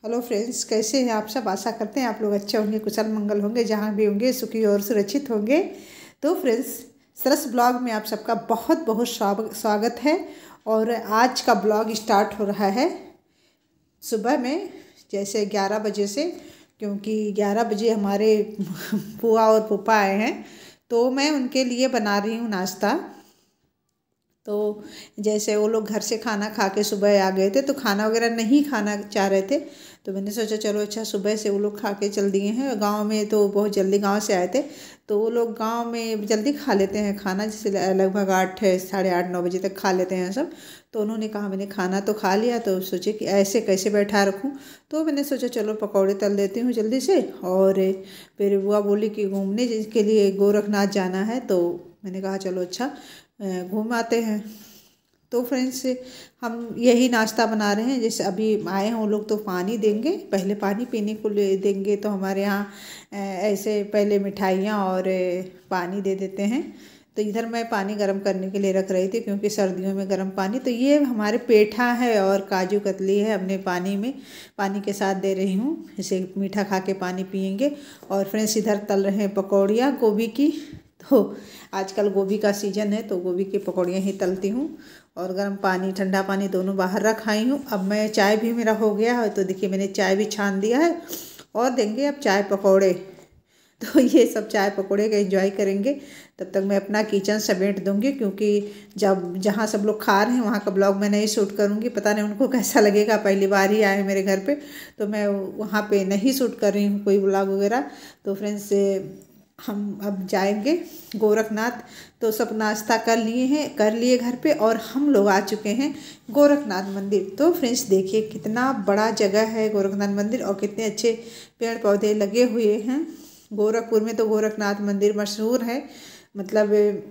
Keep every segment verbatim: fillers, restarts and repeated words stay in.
Hello friends, कैसे हैं आप सब। आशा करते हैं आप लोग अच्छे होंगे, कुशल मंगल होंगे, जहाँ भी होंगे सुखी और सुरक्षित होंगे। तो फ्रेंड्स, सरस ब्लॉग में आप सबका बहुत बहुत स्वागत है। और आज का ब्लॉग स्टार्ट हो रहा है सुबह में, जैसे ग्यारह बजे से, क्योंकि ग्यारह बजे हमारे बुआ और फूफा आए हैं, तो मैं उनके लिए बना रही हूँ नाश्ता। तो जैसे वो लोग घर से खाना खा के सुबह आ गए थे, तो खाना वगैरह नहीं खाना चाह रहे थे, तो मैंने सोचा चलो अच्छा सुबह से वो लोग खा के चल दिए हैं। गांव में तो बहुत जल्दी गांव से आए थे, तो वो लोग गांव में जल्दी खा लेते हैं खाना, जैसे लगभग आठ साढ़े आठ नौ बजे तक खा लेते हैं सब। तो उन्होंने कहा मैंने खाना तो खा लिया, तो सोचे कि ऐसे कैसे बैठा रखूं, तो मैंने सोचा चलो पकौड़े तल देती हूँ जल्दी से। और फिर बुआ बोली कि घूमने जिसके लिए गोरखनाथ जाना है, तो मैंने कहा चलो अच्छा घूम आते हैं। तो फ्रेंड्स, हम यही नाश्ता बना रहे हैं। जैसे अभी आए हैं वो लोग, तो पानी देंगे, पहले पानी पीने को ले देंगे। तो हमारे यहाँ ऐसे पहले मिठाइयाँ और पानी दे देते हैं। तो इधर मैं पानी गर्म करने के लिए रख रही थी, क्योंकि सर्दियों में गर्म पानी। तो ये हमारे पेठा है और काजू कतली है, अपने पानी में पानी के साथ दे रही हूँ, इसे मीठा खा के पानी पियेंगे। और फ्रेंड्स, इधर तल रहे हैं पकौड़ियाँ गोभी की। तो आजकल गोभी का सीज़न है, तो गोभी की पकौड़ियाँ ही तलती हूँ। और गर्म पानी ठंडा पानी दोनों बाहर रखाई हूँ। अब मैं चाय भी मेरा हो गया है, तो देखिए मैंने चाय भी छान दिया है। और देंगे अब चाय पकौड़े, तो ये सब चाय पकौड़े का एंजॉय करेंगे। तब तक मैं अपना किचन समेट दूंगी, क्योंकि जब जहाँ सब लोग खा रहे हैं वहाँ का ब्लॉग मैं नहीं शूट करूँगी। पता नहीं उनको कैसा लगेगा, पहली बार ही आए मेरे घर पे, तो मैं वहाँ पे नहीं शूट कर रही हूँ कोई ब्लॉग वगैरह। तो फ्रेंड्स, हम अब जाएंगे गोरखनाथ। तो सब नाश्ता कर लिए हैं कर लिए घर पे, और हम लोग आ चुके हैं गोरखनाथ मंदिर। तो फ्रेंड्स देखिए कितना बड़ा जगह है गोरखनाथ मंदिर, और कितने अच्छे पेड़ पौधे लगे हुए हैं। गोरखपुर में तो गोरखनाथ मंदिर मशहूर है। मतलब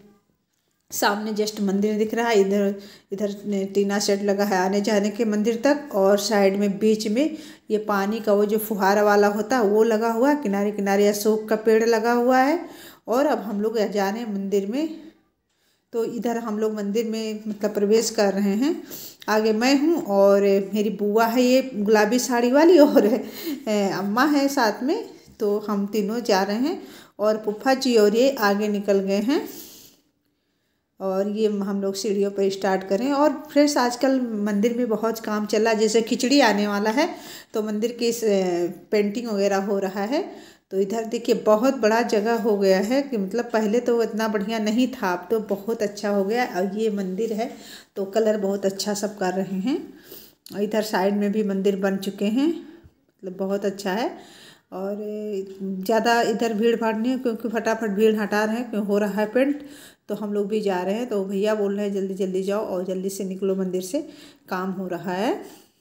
सामने जस्ट मंदिर दिख रहा है, इधर इधर टीना शेड लगा है आने जाने के मंदिर तक, और साइड में बीच में ये पानी का वो जो फुहारा वाला होता है वो लगा हुआ है। किनारे किनारे अशोक का पेड़ लगा हुआ है। और अब हम लोग जा रहे हैं मंदिर में। तो इधर हम लोग मंदिर में मतलब प्रवेश कर रहे हैं। आगे मैं हूँ और मेरी बुआ है ये गुलाबी साड़ी वाली, और अम्मा है साथ में। तो हम तीनों जा रहे हैं, और फूफा जी और ये आगे निकल गए हैं। और ये हम लोग सीढ़ियों पर स्टार्ट करें। और फ्रेंड्स, आजकल मंदिर में बहुत काम चल रहा है, जैसे खिचड़ी आने वाला है, तो मंदिर की पेंटिंग वगैरह हो रहा है। तो इधर देखिए बहुत बड़ा जगह हो गया है, कि मतलब पहले तो इतना बढ़िया नहीं था, अब तो बहुत अच्छा हो गया। और ये मंदिर है तो कलर बहुत अच्छा सब कर रहे हैं। और इधर साइड में भी मंदिर बन चुके हैं, मतलब बहुत अच्छा है। और ज़्यादा इधर भीड़ भाड़ नहीं है, क्योंकि फटाफट भीड़ हटा रहे हैं, क्यों हो रहा है पेंट। तो हम लोग भी जा रहे हैं, तो भैया बोल रहे हैं जल्दी जल्दी जाओ और जल्दी से निकलो मंदिर से, काम हो रहा है।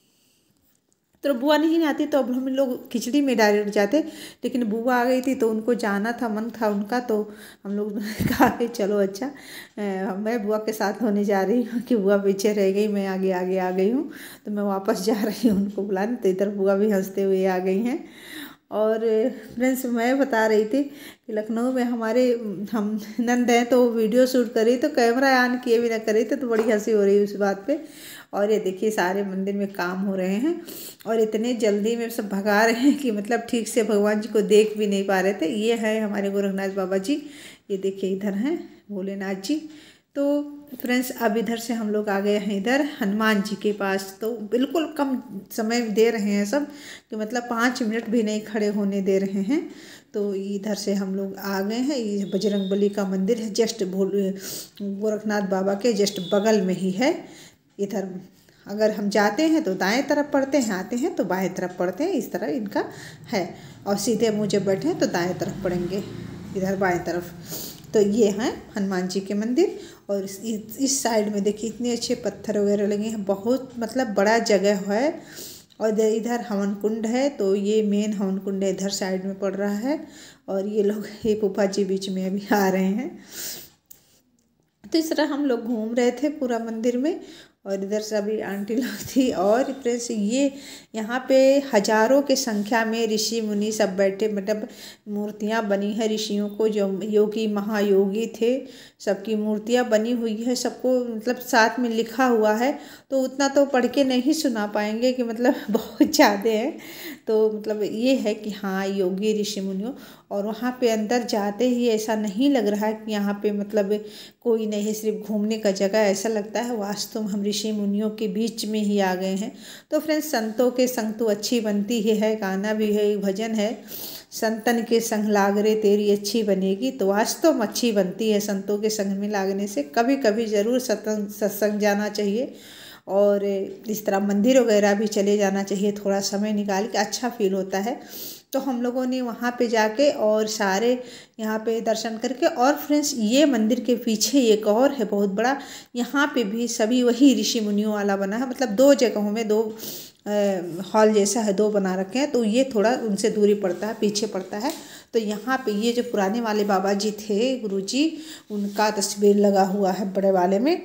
तो बुआ नहीं आती तो अब हम लोग खिचड़ी में डायरेक्ट जाते, लेकिन बुआ आ गई थी तो उनको जाना था, मन था उनका। तो हम लोग कहा कि चलो अच्छा, मैं बुआ के साथ होने जा रही हूँ, कि बुआ पीछे रह गई, मैं आगे आगे आ गई हूँ। तो मैं वापस जा रही हूँ उनको बुलाने, तो इधर बुआ भी हंसते हुए आ गई हैं। और फ्रेंड्स, मैं बता रही थी कि लखनऊ में हमारे हम नंद हैं, तो वीडियो शूट कर रही, तो कैमरा ऑन किए भी ना कर रही थी, तो बड़ी हंसी हो रही है उस बात पे। और ये देखिए सारे मंदिर में काम हो रहे हैं, और इतने जल्दी में सब भगा रहे हैं कि मतलब ठीक से भगवान जी को देख भी नहीं पा रहे थे। ये है हमारे गोरखनाथ बाबा जी, ये देखिए इधर हैं भोलेनाथ जी। तो फ्रेंड्स, अब इधर से हम लोग आ गए हैं इधर हनुमान जी के पास। तो बिल्कुल कम समय दे रहे हैं सब, कि मतलब पाँच मिनट भी नहीं खड़े होने दे रहे हैं। तो इधर से हम लोग आ गए हैं। ये बजरंगबली का मंदिर है, जस्ट भोले गोरखनाथ बाबा के जस्ट बगल में ही है। इधर अगर हम जाते हैं तो दाएं तरफ पड़ते हैं, आते हैं तो बाएं तरफ पड़ते हैं, इस तरह इनका है। और सीधे मुँह जब बैठे हैं तो दाएं तरफ पड़ेंगे, इधर बाएं तरफ। तो ये हैं हनुमान जी के मंदिर। और इस इस साइड में देखिए इतने अच्छे पत्थर वगैरह लगे हैं, बहुत मतलब बड़ा जगह है। और इधर हवन कुंड है, तो ये मेन हवन कुंड है, इधर साइड में पड़ रहा है। और ये लोग ये फूफा जी बीच में अभी आ रहे हैं। तो इस तरह हम लोग घूम रहे थे पूरा मंदिर में। और इधर सभी आंटी लोग थी। और फ्रेंड्स ये यहाँ पे हजारों के संख्या में ऋषि मुनि सब बैठे, मतलब मूर्तियाँ बनी है ऋषियों को, जो योगी महायोगी थे सबकी मूर्तियाँ बनी हुई है, सबको मतलब साथ में लिखा हुआ है। तो उतना तो पढ़ के नहीं सुना पाएंगे कि मतलब बहुत ज़्यादा है। तो मतलब ये है कि हाँ योगी ऋषि मुनियों। और वहाँ पे अंदर जाते ही ऐसा नहीं लग रहा है कि यहाँ पे मतलब कोई नहीं, सिर्फ घूमने का जगह, ऐसा लगता है वास्तव में हम ऋषि मुनियों के बीच में ही आ गए हैं। तो फ्रेंड्स संतों के संग तो अच्छी बनती ही है, गाना भी है, भजन है, संतन के संग लाग रे तेरी अच्छी बनेगी। तो वास्तव में अच्छी बनती है संतों के संग में लागने से। कभी कभी ज़रूर सत्संग सत्संग जाना चाहिए और इस तरह मंदिर वगैरह भी चले जाना चाहिए, थोड़ा समय निकाल के, अच्छा फील होता है। तो हम लोगों ने वहाँ पे जाके और सारे यहाँ पे दर्शन करके, और फ्रेंड्स ये मंदिर के पीछे एक और है बहुत बड़ा, यहाँ पे भी सभी वही ऋषि मुनियों वाला बना है, मतलब दो जगहों में दो हॉल जैसा है, दो बना रखे हैं। तो ये थोड़ा उनसे दूरी पड़ता है, पीछे पड़ता है। तो यहाँ पे ये जो पुराने वाले बाबा जी थे, गुरु जी, उनका तस्वीर लगा हुआ है बड़े वाले में।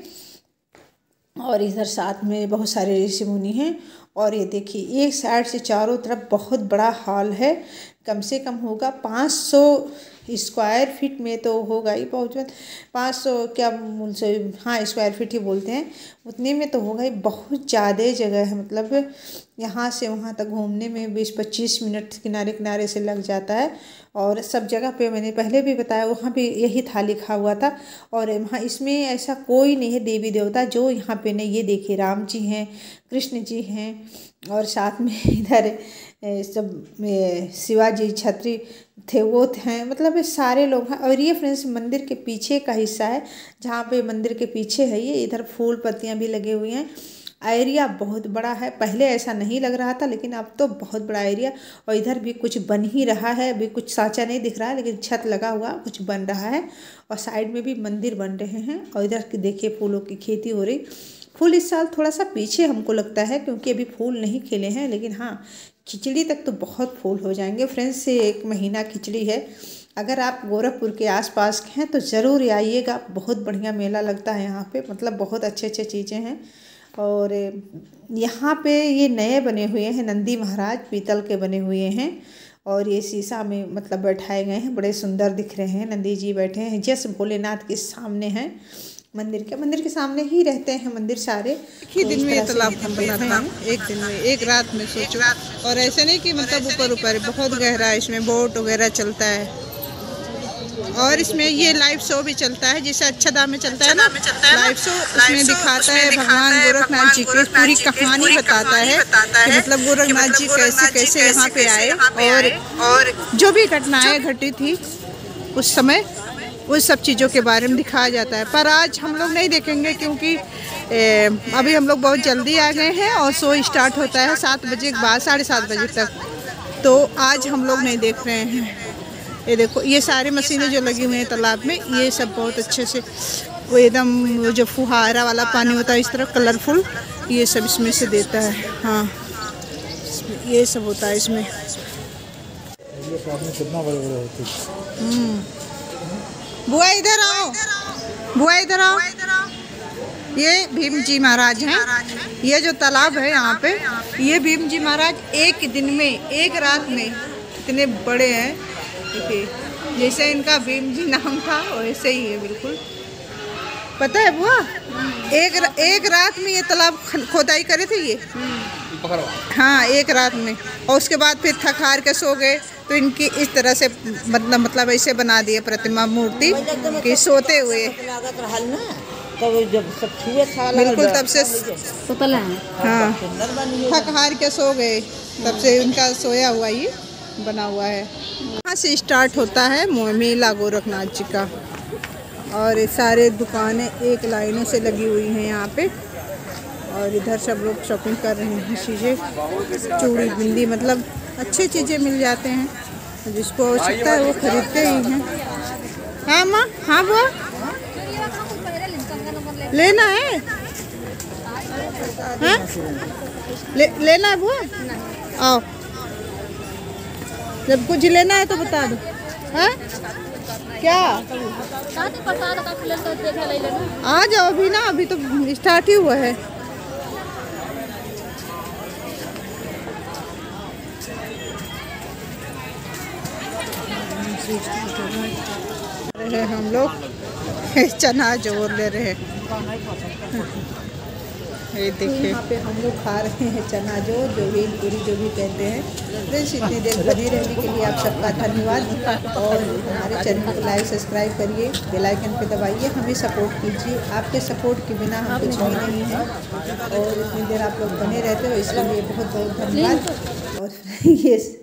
और इधर साथ में बहुत सारे ऋषि मुनि हैं। और ये देखिए एक साइड से चारों तरफ बहुत बड़ा हॉल है, कम से कम होगा पाँच सौ स्क्वायर फीट में तो होगा ही, बहुत पाँच सौ क्या उनसे, हाँ स्क्वायर फीट ही बोलते हैं, उतने में तो होगा ही। बहुत ज़्यादा जगह है, मतलब यहाँ से वहाँ तक घूमने में बीस पच्चीस मिनट किनारे किनारे से लग जाता है। और सब जगह पे मैंने पहले भी बताया, वहाँ भी यही था लिखा हुआ था। और वहाँ इसमें ऐसा कोई नहीं है देवी देवता जो यहाँ पे नहीं, ये देखिए राम जी हैं, कृष्ण जी हैं, और साथ में इधर सब शिवाजी छत्री थे वो हैं, मतलब ये सारे लोग हैं। और ये फ्रेंड्स मंदिर के पीछे का हिस्सा है, जहाँ पे मंदिर के पीछे है ये, इधर फूल पत्तियाँ भी लगे हुए हैं। एरिया बहुत बड़ा है, पहले ऐसा नहीं लग रहा था लेकिन अब तो बहुत बड़ा एरिया। और इधर भी कुछ बन ही रहा है, अभी कुछ साँचा नहीं दिख रहा है लेकिन छत लगा हुआ कुछ बन रहा है। और साइड में भी मंदिर बन रहे हैं। और इधर देखिए फूलों की खेती हो रही। फूल इस साल थोड़ा सा पीछे हमको लगता है क्योंकि अभी फूल नहीं खिले हैं, लेकिन हाँ खिचड़ी तक तो बहुत फूल हो जाएंगे फ्रेंड्स। से एक महीना खिचड़ी है। अगर आप गोरखपुर के आसपास के हैं तो ज़रूर आइएगा, बहुत बढ़िया मेला लगता है यहाँ पे, मतलब बहुत अच्छे अच्छे चीज़ें हैं। और यहाँ पे ये नए बने हुए हैं नंदी महाराज, पीतल के बने हुए हैं। और ये शीशा में मतलब बैठाए गए हैं, बड़े सुंदर दिख रहे हैं। नंदी जी बैठे हैं, जैसे भोलेनाथ के सामने हैं मंदिर के, मंदिर के सामने ही रहते हैं मंदिर सारे। एक ही दिन में ये तालाब बना था, एक दिन में, एक रात में सोचो। और ऐसे नहीं कि मतलब ऊपर ऊपर, बहुत गहरा है, इसमें बोट वगैरह चलता है। और इसमें ये लाइव शो भी चलता है, जैसे अच्छदा में चलता है ना लाइव शो, उसमें दिखाता है भगवान गोरखनाथ जी की पूरी कहानी बताता है कि मतलब गोरखनाथ जी कैसे कैसे यहाँ पे आए और और जो भी घटनाएं घटी थी उस समय, उस सब चीज़ों के बारे में दिखाया जाता है। पर आज हम लोग नहीं देखेंगे क्योंकि ए, अभी हम लोग बहुत जल्दी आ गए हैं और शो स्टार्ट होता है सात बजे के बाद, साढ़े सात बजे तक। तो आज हम लोग नहीं देख रहे हैं। ये देखो ये सारी मशीनें जो लगी हुई हैं तालाब में, ये सब बहुत अच्छे से वो एकदम जो फुहारा वाला पानी होता है इस तरह कलरफुल, ये सब इसमें से देता है। हाँ ये सब होता है इसमें। कितना बड़े बड़े होते हैं। बुआ इधर आओ, बुआ इधर आओ। ये भीम जी महाराज हैं। ये जो तालाब है यहाँ पे, ये भीम जी महाराज एक दिन में, एक रात में इतने बड़े हैं। देखिए जैसे इनका भीम जी नाम था वैसे ही है बिल्कुल। पता है बुआ, एक एक रात में ये तालाब खोदाई करे थे ये, हाँ एक रात में। और उसके बाद फिर थक हार के सो गए, तो इनकी इस तरह से मतलब मतलब ऐसे बना दिए प्रतिमा मूर्ति कि सोते हुए बिल्कुल, तब से हाँ थक हार के सो गए, तब से उनका सोया हुआ ही बना हुआ है। यहाँ से स्टार्ट होता है मेला गोरखनाथ जी का। और ये सारे दुकानें एक लाइनों से लगी हुई हैं यहाँ पे। और इधर सब लोग शॉपिंग कर रहे हैं, चीज़ें चूड़ी बिंदी, मतलब अच्छी चीज़ें मिल जाते हैं, जिसको आवश्यकता है वो खरीदते ही हैं। हाँ माँ, हाँ बुआ लेना है, हाँ ले, लेना है बुआ, आओ जब कुछ लेना है तो बता दो। हाँ क्या आ जाओ अभी ना, अभी तो स्टार्ट ही हुआ है। रहे हम लोग चना जोर ले रहे हैं। ये देखिए यहाँ पे हम लोग खा रहे हैं चना जो जो भी पूरी जो भी कहते हैं। फ्रेंड्स इतनी देर बने रहने के लिए आप सबका धन्यवाद और हमारे चैनल को लाइक सब्सक्राइब करिए, बेल आइकन पे दबाइए, हमें सपोर्ट कीजिए। आपके सपोर्ट के बिना हम कुछ भी नहीं हैं और इतनी देर आप लोग बने रहते हो इसके लिए बहुत बहुत धन्यवाद। और ये